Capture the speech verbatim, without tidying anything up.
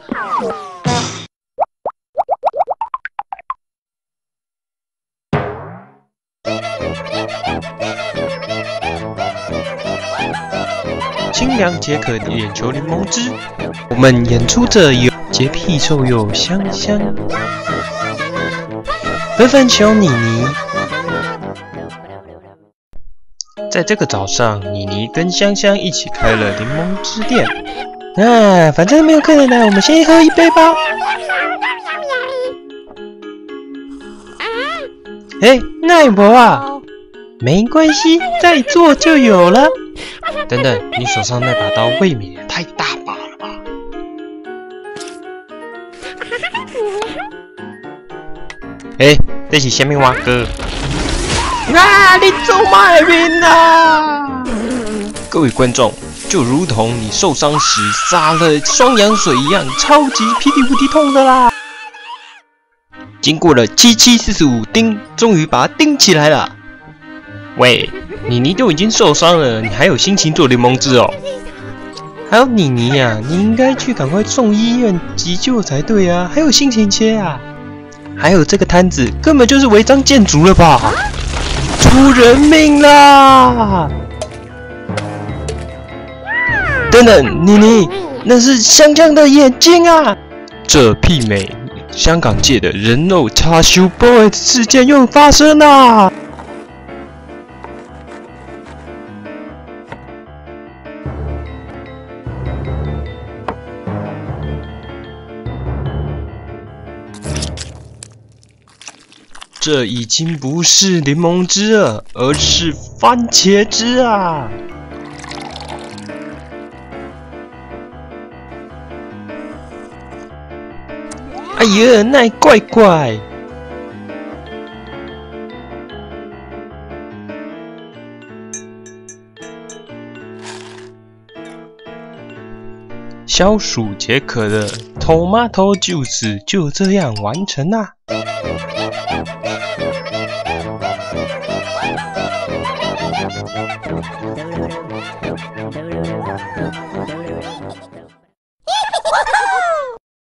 清凉解渴的眼球柠檬汁，我们演出者有洁癖兽友香香、粉粉球妮妮。在这个早上，妮妮跟香香一起开了柠檬汁店。啊，反正没有客人来，我们先喝一杯吧。哎，奈博啊，没关系，再做就有了。等等，你手上那把刀未免也太大把了吧？哎、欸，这是什么话哥？啊！你做卖命啊！各位观众，就如同你受伤时撒了双氧水一样，超级霹雳无敌痛的啦！经过了七七四十五钉，终于把它钉起来了。喂，妮妮都已经受伤了，你还有心情做柠檬汁哦？还有妮妮呀、啊，你应该去赶快送医院急救才对啊，还有心情切啊？还有这个摊子根本就是违章建筑了吧？出人命啦！等等，妮妮，那是香香的眼睛啊！这媲美香港界的人肉叉烧 boy 事件又发生啦！这已经不是柠檬汁了，而是番茄汁啊！哎呀，那怪怪！消暑解渴的 Tomato Juice 就这样完成啦！